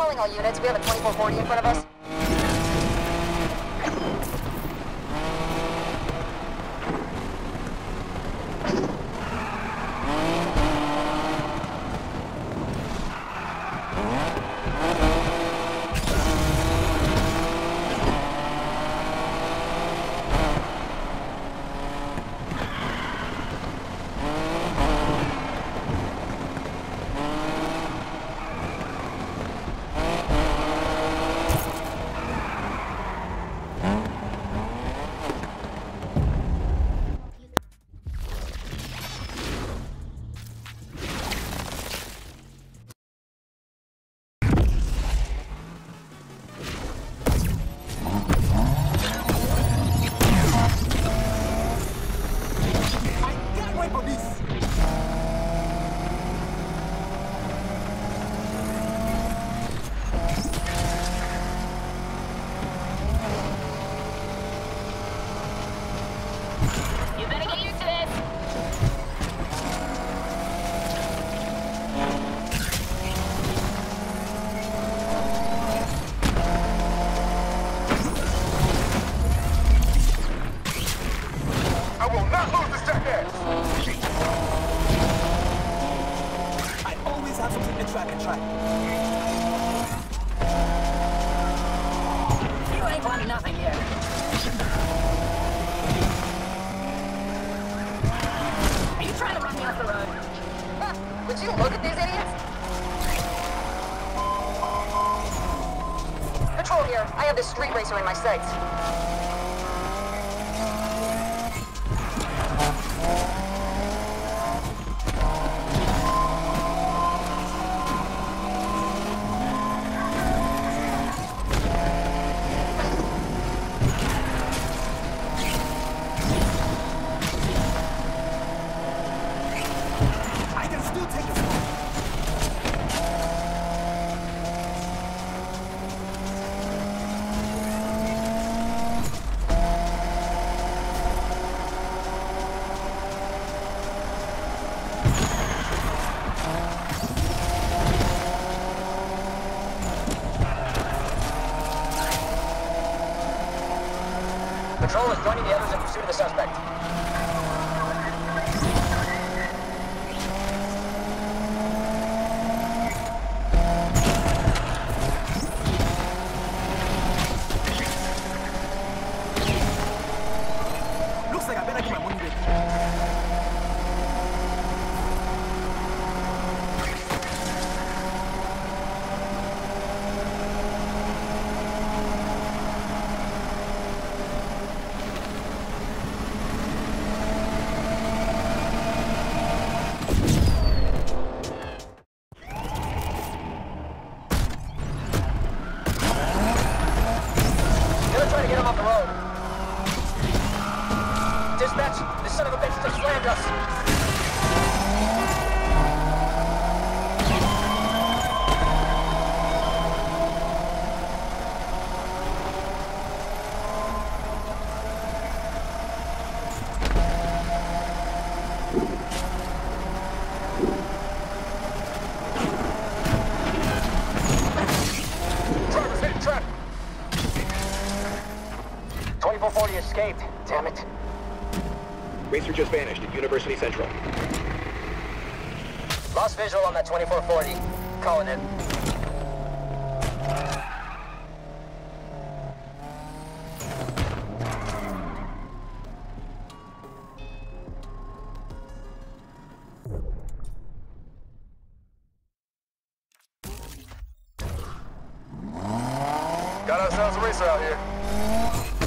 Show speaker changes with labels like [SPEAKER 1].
[SPEAKER 1] Calling all units, we have a 2440 in front of us. Would you look at these idiots? Patrol here. I have this street racer in my sights. Patrol is joining the others in pursuit of the suspect.
[SPEAKER 2] Looks like I better get my money ready.
[SPEAKER 1] Try to get him off the road. Dispatch, this son of a bitch just slammed us. Driver's hitting traffic. 2440 escaped. Damn it.
[SPEAKER 3] Racer just vanished at University Central.
[SPEAKER 1] Lost visual on that 2440. Calling it.
[SPEAKER 4] Got ourselves a racer out here.